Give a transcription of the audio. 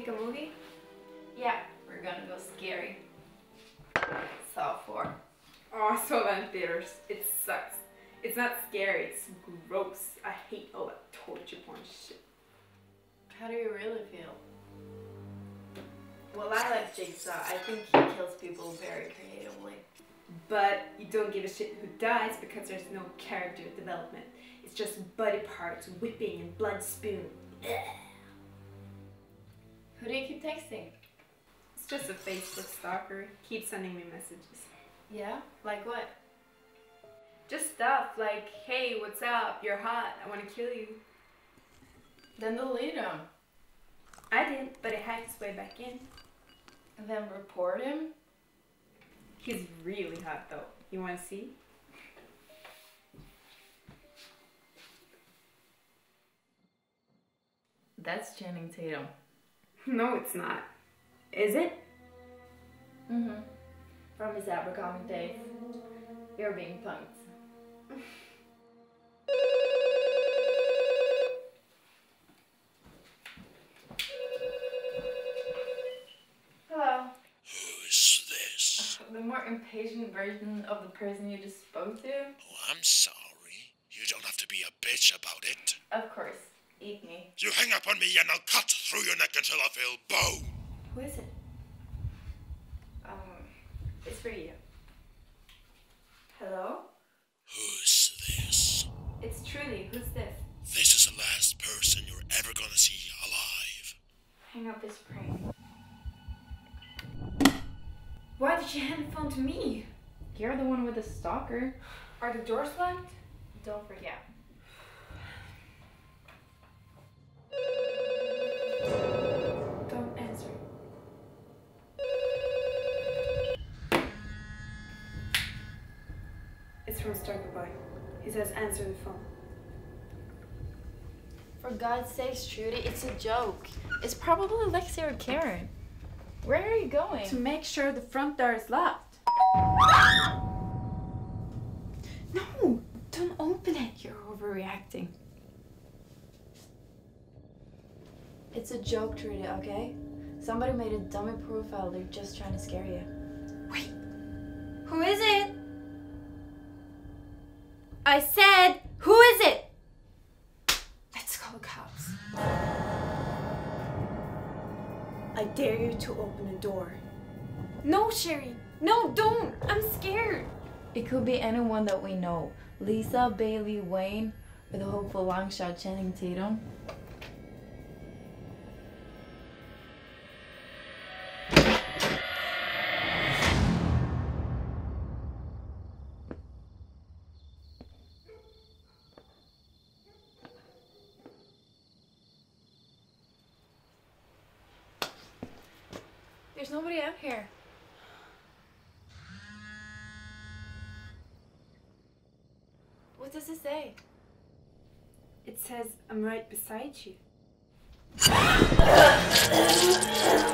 pick a movie? Yeah, we're gonna go scary. Saw 4. Oh, I saw that in theaters. It sucks. It's not scary, it's gross. I hate all that torture porn shit. How do you really feel? Well, I like Jigsaw. I think he kills people very creatively. But you don't give a shit who dies because there's no character development. It's just body parts, whipping, and blood spoon. Ugh. Who do you keep texting? It's just a Facebook stalker. Keep sending me messages. Yeah? Like what? Just stuff like, hey, what's up? You're hot. I want to kill you. Then delete him. I didn't, but it hacked his way back in. And then report him? He's really hot though. You want to see? That's Channing Tatum. No, it's not. Is it? Mm-hmm. From his Abercomic days. You're being punked. Hello. Who's this? The more impatient version of the person you just spoke to? Oh, I'm sorry. You don't have to be a bitch about it. Of course. Eat me. You hang up on me and I'll cut through your neck until I feel bone. Who is it? It's for you. Hello? Who's this? It's Trudy. Who's this? This is the last person you're ever gonna see alive. Hang up his prank. Why did you hand the phone to me? You're the one with the stalker. Are the doors locked? Don't forget. Don't answer. It's from Stalker Boy. He says answer the phone. For God's sakes, Trudy, it's a joke. It's probably Lexi or Karen. Where are you going? To make sure the front door is locked. No! Don't open it! You're overreacting. It's a joke, Trudy, okay? Somebody made a dummy profile. They're just trying to scare you. Wait! Who is it? I said, who is it? Let's call the cops. I dare you to open the door. No, Sherry. No, don't. I'm scared. It could be anyone that we know. Lisa, Bailey, Wayne, or the hopeful long shot Channing Tatum. There's nobody out here. What does it say? It says, I'm right beside you.